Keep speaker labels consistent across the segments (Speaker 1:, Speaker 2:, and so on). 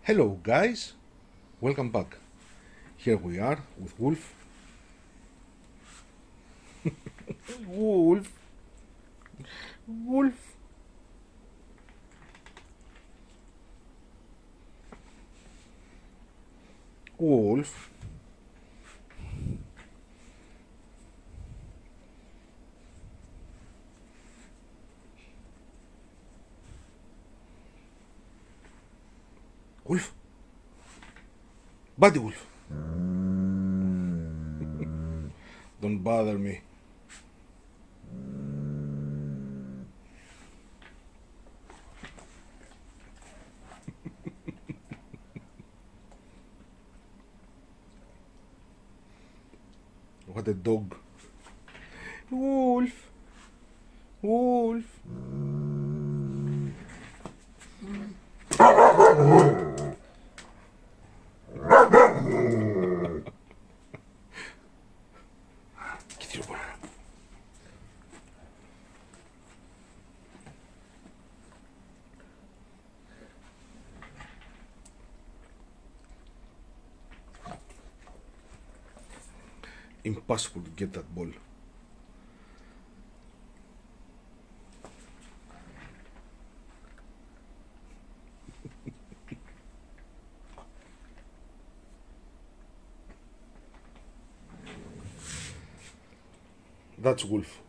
Speaker 1: Hello guys, welcome back. Here we are with Wolf. Wolf. Wolf. Wolf. Wolf. Buddy Wolf. Don't bother me. What a dog. Wolf. Wolf. Get your boy. Impossible to get that ball. That's Wolf.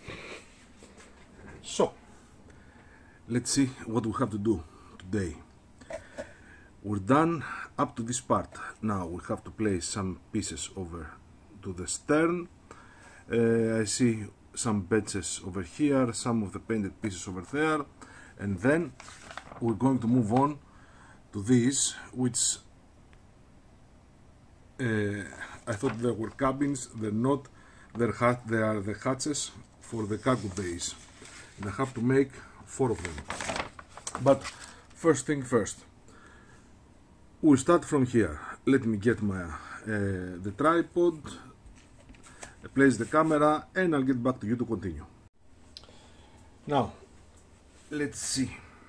Speaker 1: So, let's see what we have to do today. We're done up to this part. Now we have to place some pieces over to the stern. I see some benches over here, some of the painted pieces over there, and then we're going to move on to these, which I thought they were cabins. They're not. They are the hatches for the cargo bays, and I have to make 4 of them. But first thing first, we'll start from here. Let me get my the tripod, place the camera, and I'll get back to you to continue. Now, let's see.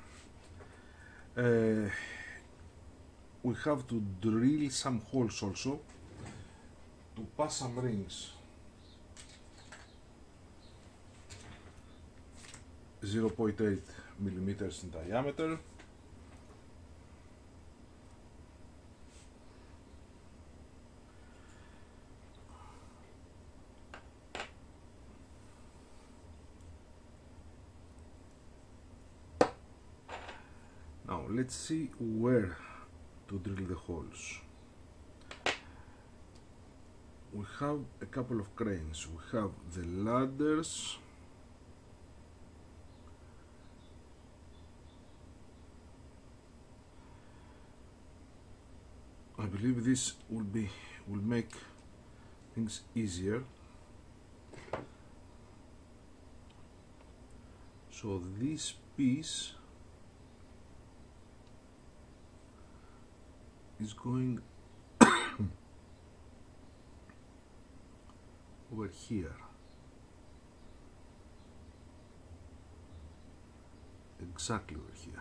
Speaker 1: We have to drill some holes also to pass some rings. 0.8 millimeters in diameter. Now let's see where to drill the holes. We have a couple of cranes. We have the ladders. I believe this will make things easier. So this piece is going over here, exactly over here.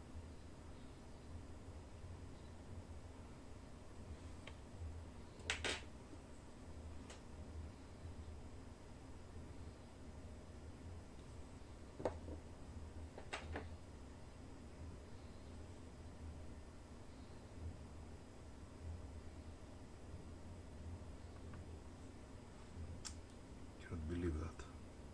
Speaker 1: Believe that.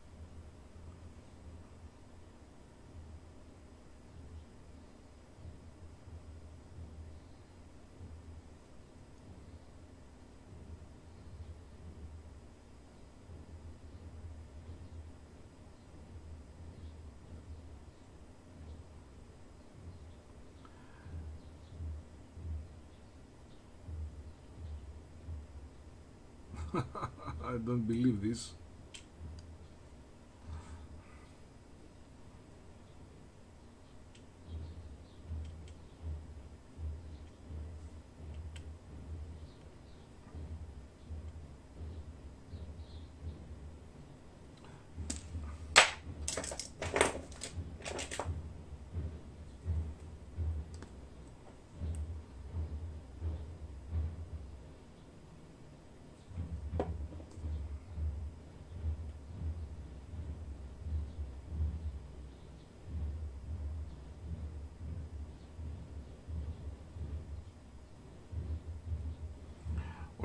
Speaker 1: I don't believe this.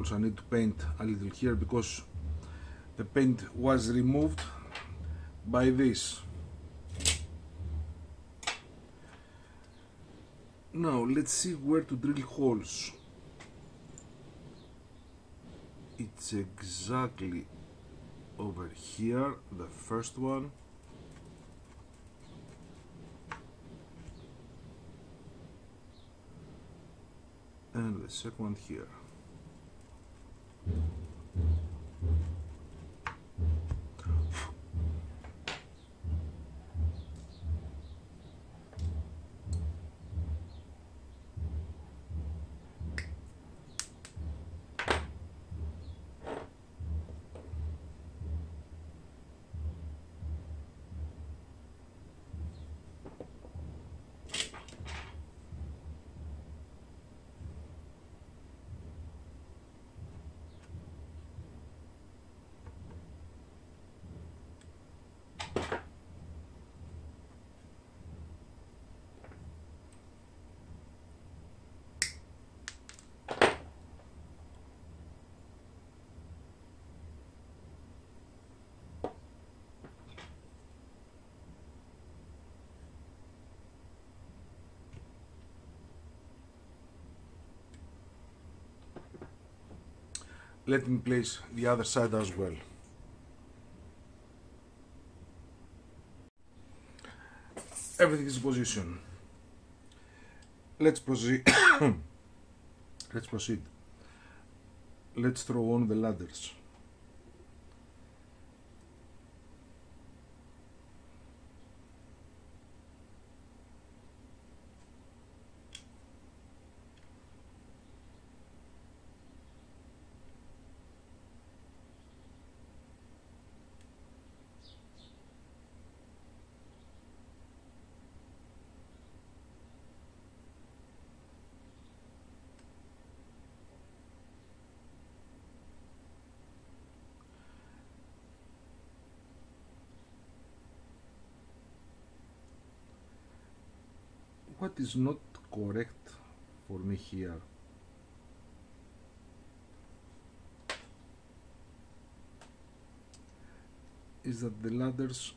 Speaker 1: Also I need to paint a little here because the paint was removed by this. Now let's see where to drill holes. It's exactly over here, the first one. And the second one here. Let me place the other side as well. Everything is in position. Let's proceed. Let's proceed. Let's throw on the ladders. What is not correct for me here? Is that the ladders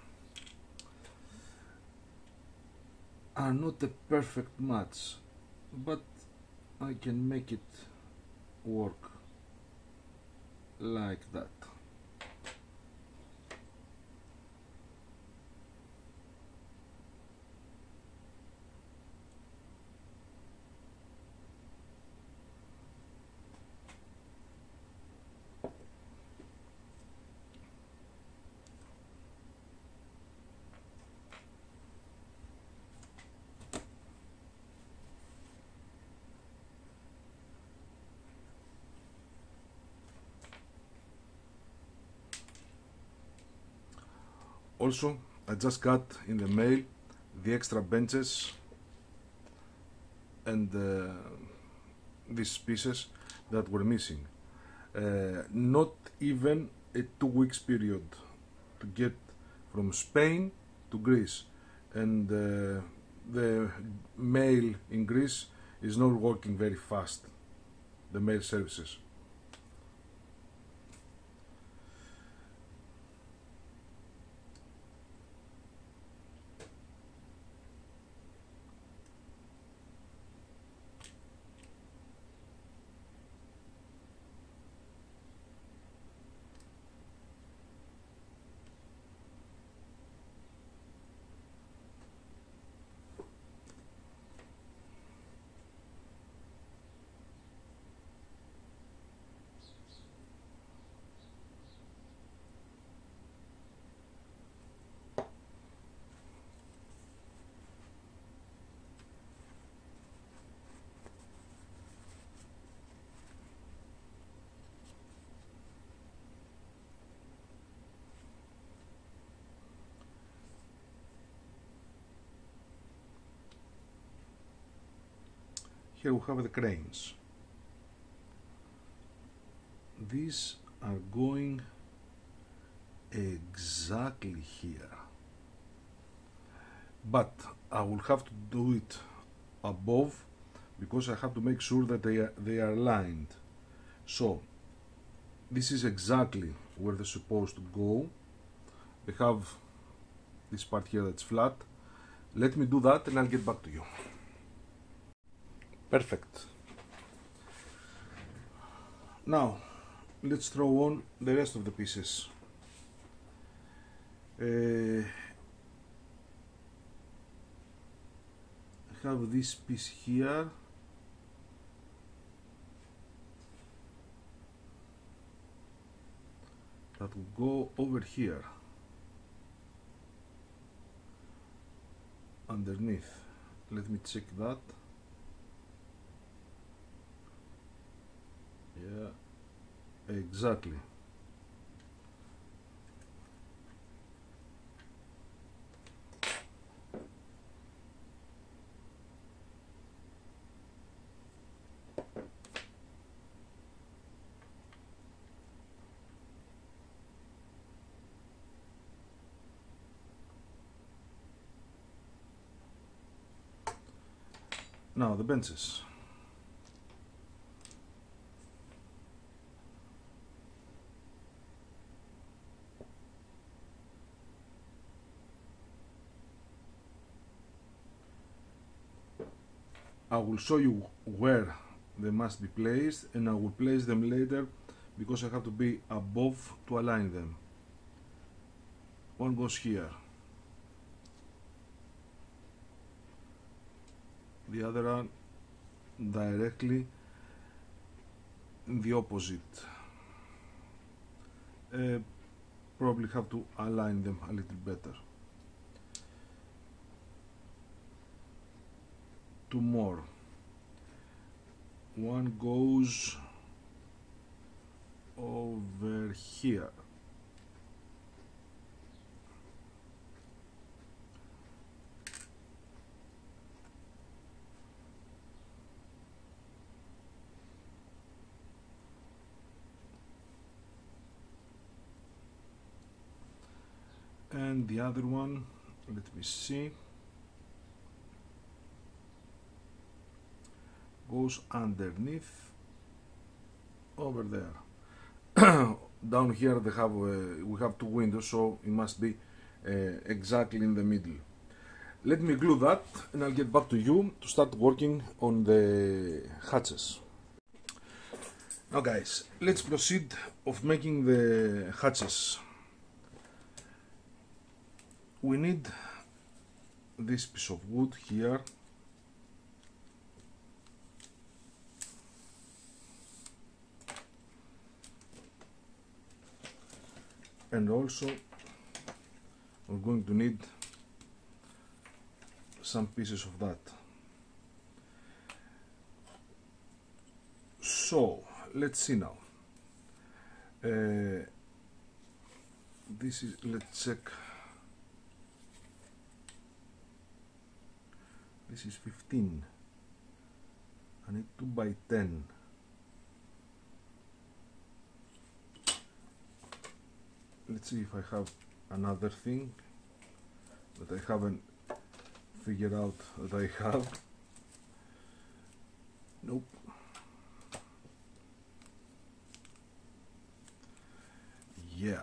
Speaker 1: are not a perfect match, but I can make it work like that. Also, I just got in the mail the extra benches and these pieces that were missing. Not even a 2 weeks period to get from Spain to Greece, and the mail in Greece is not working very fast, the mail services. Here we have the cranes. These are going exactly here, but I will have to do it above because I have to make sure that they are lined. So this is exactly where they're supposed to go. They have this part here that's flat. Let me do that and I'll get back to you. Perfect. Now let's throw on the rest of the pieces. I have this piece here. That will go over here underneath. Let me check that. Yeah, exactly. Now the benches. I will show you where they must be placed and I will place them later because I have to be above to align them. One goes here. The other one directly in the opposite. Probably have to align them a little better. Two more. One goes over here. And the other one, let me see, goes underneath over there. Down here they have we have two windows, so it must be exactly in the middle. Let me glue that and I'll get back to you to start working on the hatches. Now guys, let's proceed of making the hatches. We need this piece of wood here. And also we're going to need some pieces of that. So let's see now. This is, let's check. This is 15. I need 2 by 10. Let's see if I have another thing that I haven't figured out that I have. Nope. Yeah.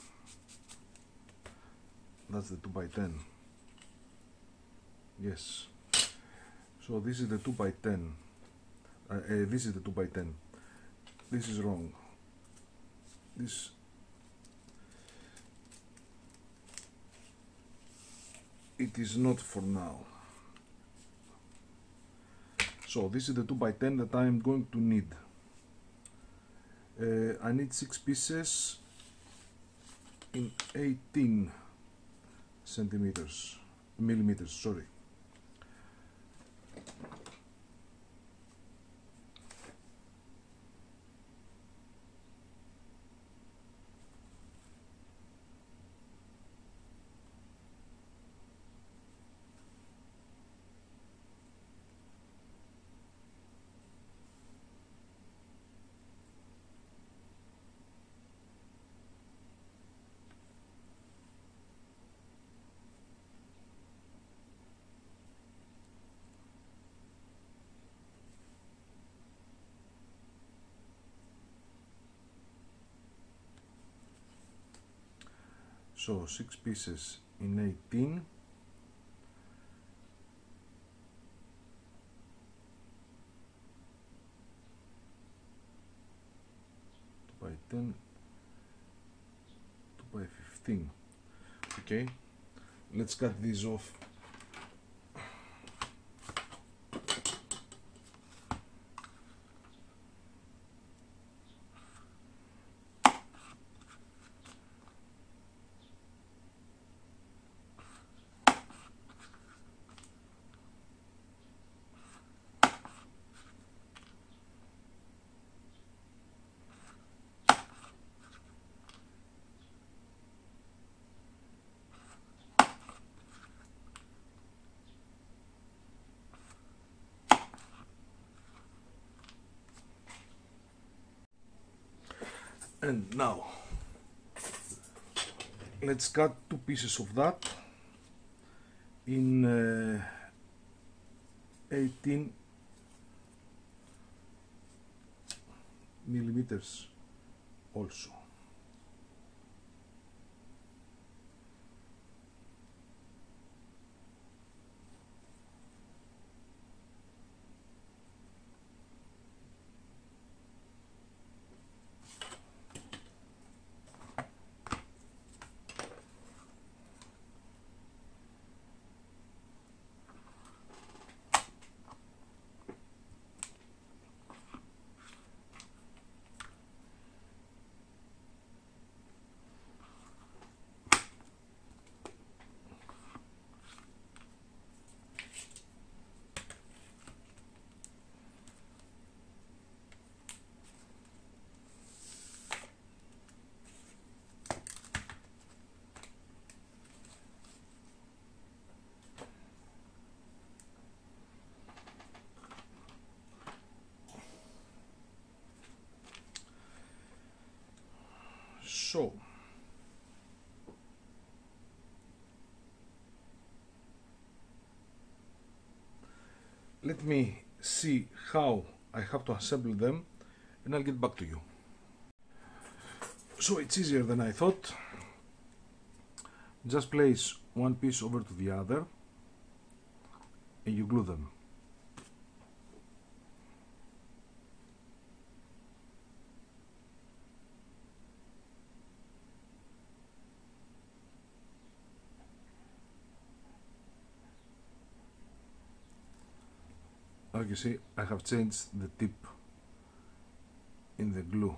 Speaker 1: That's the 2 by 10. Yes. So this is the 2 by 10. This is the 2 by 10. This is wrong. This it is not for now. So this is the 2 by 10 that I am going to need. I need 6 pieces in 18 millimeters, sorry. So 6 pieces in 18. By 10, 2 by 15. Okay, let's cut these off. And now let's cut 2 pieces of that in 18 millimeters also. So let me see how I have to assemble them and I'll get back to you. So it's easier than I thought. Just place one piece over to the other and you glue them. Like you see, I have changed the tip in the glue.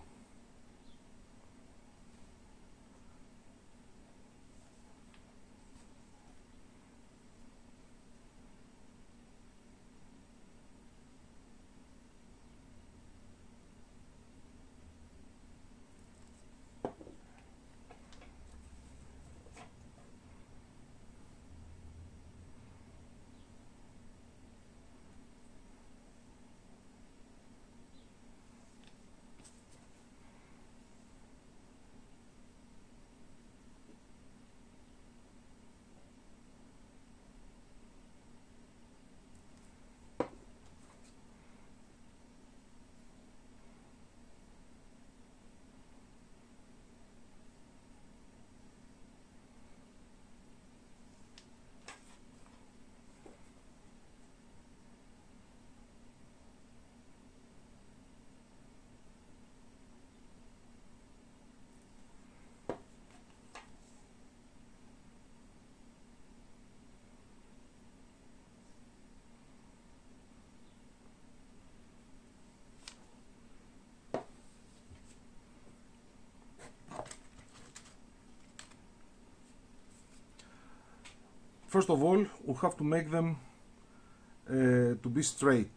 Speaker 1: First of all, we have to make them to be straight.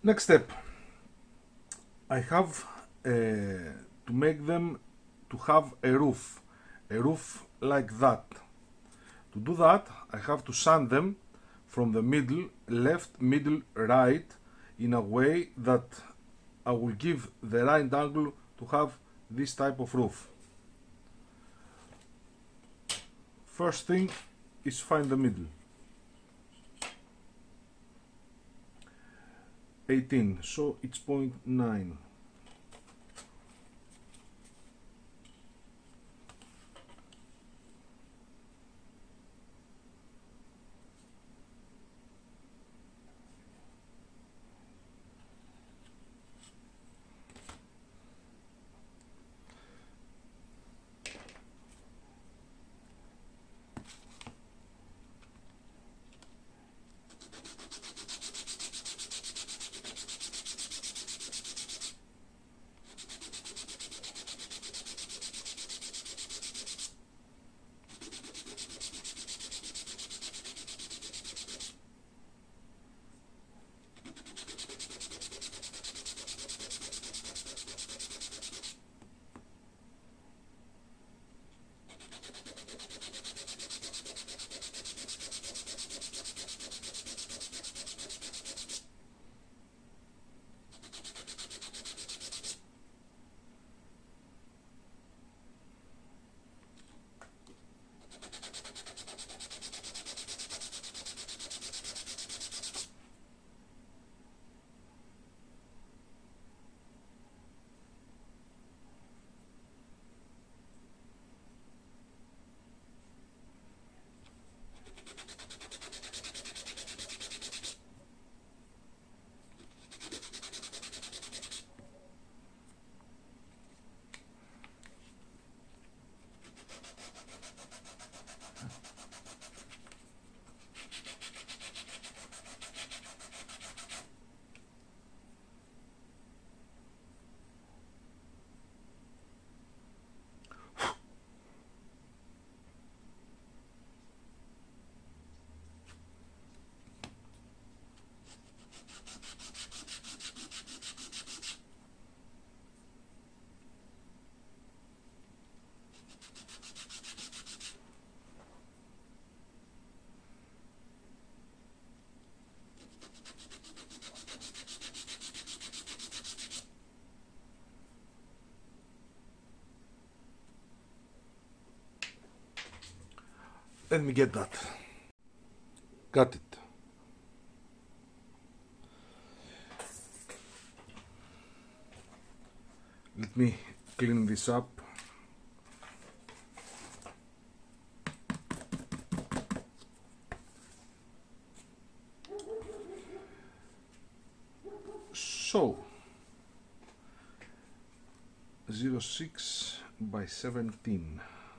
Speaker 1: Next step, I have to make them to have a roof like that. To do that, I have to sand them from the middle, left, middle, right, in a way that I will give the right angle to have this type of roof. First thing is find the middle. 18, so it's 0.9. Let me get that. Got it. Let me clean this up. So 0.6 by 17.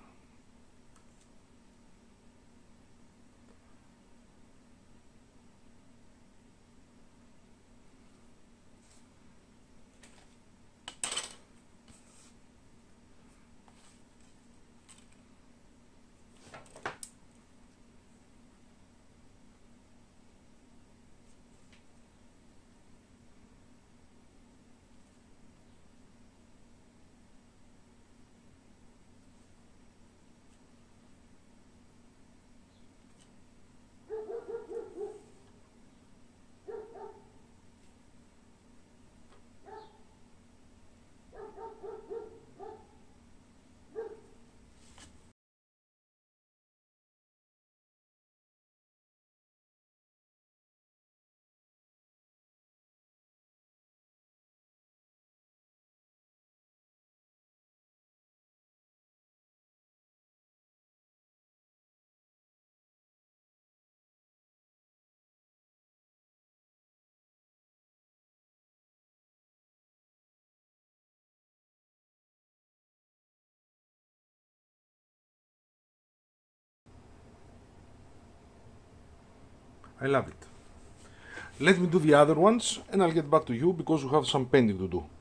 Speaker 1: I love it. Let me do the other ones and I'll get back to you because we have some painting to do.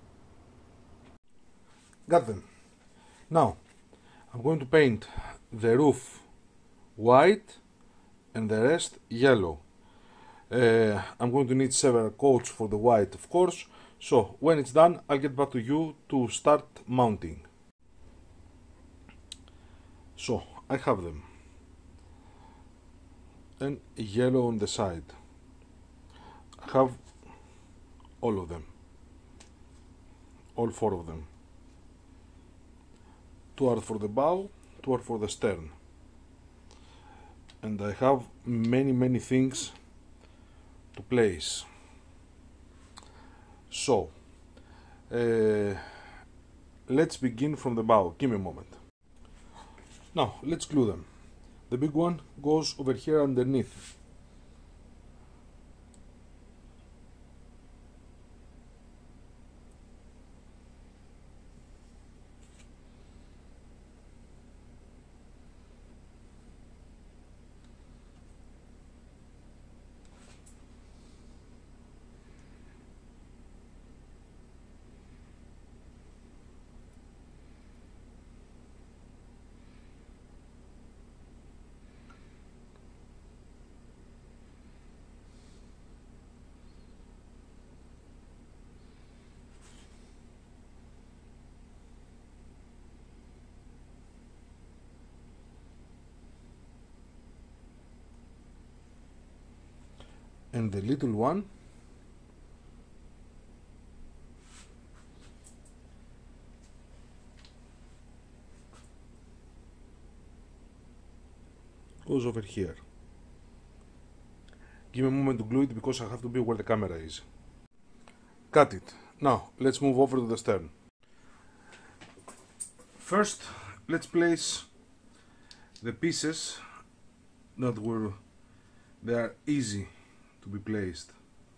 Speaker 1: Got them. Now I'm going to paint the roof white and the rest yellow. I'm going to need several coats for the white, of course. So when it's done, I'll get back to you to start mounting. So I have them, and yellow on the side. I have all of them, all 4 of them. 2 are for the bow, 2 are for the stern. And I have many things to place. So let's begin from the bow. Give me a moment. Now let's glue them. The big one goes over here underneath. And the little one goes over here. Give me a moment to glue it because I have to be where the camera is. Cut it. Now let's move over to the stern. First, let's place the pieces that they are easy to be placed.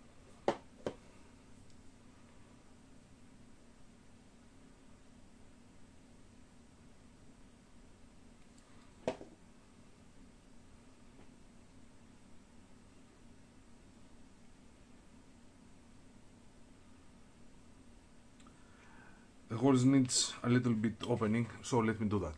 Speaker 1: The holes needs a little bit opening, so let me do that.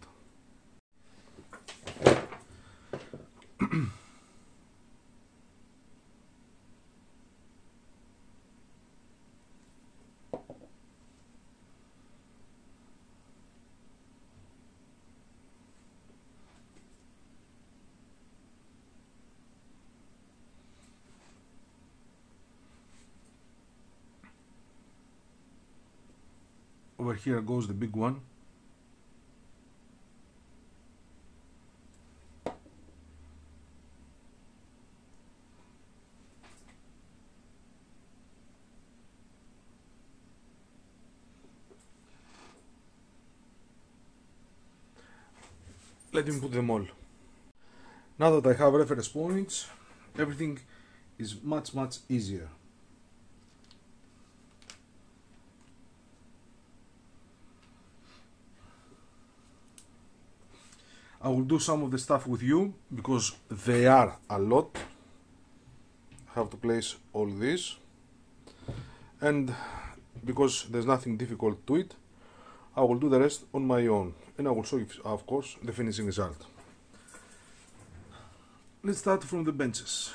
Speaker 1: Over here goes the big one. Let me put them all. Now that I have reference points, everything is much easier. I will do some of the stuff with you because they are a lot. I have to place all this, and because there's nothing difficult to it, I will do the rest on my own, and I will show you, of course, the finishing result. Let's start from the benches.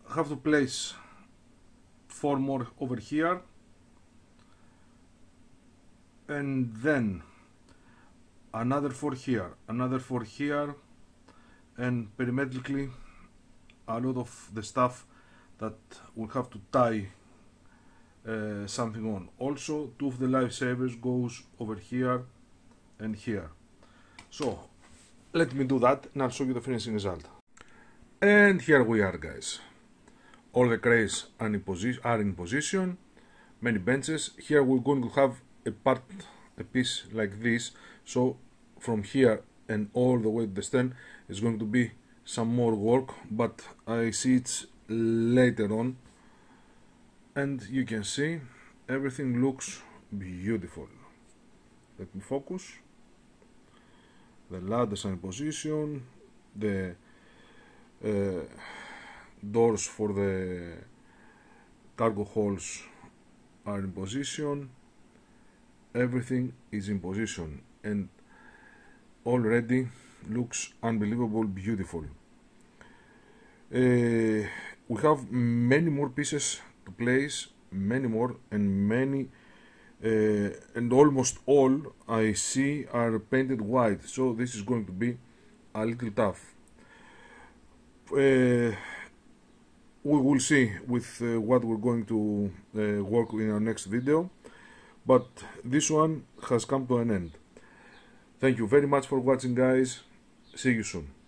Speaker 1: have to place 4 more over here, and then another 4 here, another 4 here, and perimetrically a lot of the stuff that we'll have to tie something on. Also, 2 of the lifesavers goes over here and here. So let me do that and I'll show you the finishing result. And here we are, guys. All the crates are in position, many benches. Here we're going to have a piece like this, so from here and all the way to the stand is going to be some more work, but I see it's later on. And you can see everything looks beautiful. Let me focus. The ladders are in position, the doors for the cargo holes are in position, everything is in position, and already looks unbelievable beautiful. We have many more pieces to place, many more, and almost all I see are painted white, so this is going to be a little tough. We will see with what we're going to work in our next video, but this one has come to an end. Thank you very much for watching, guys. See you soon.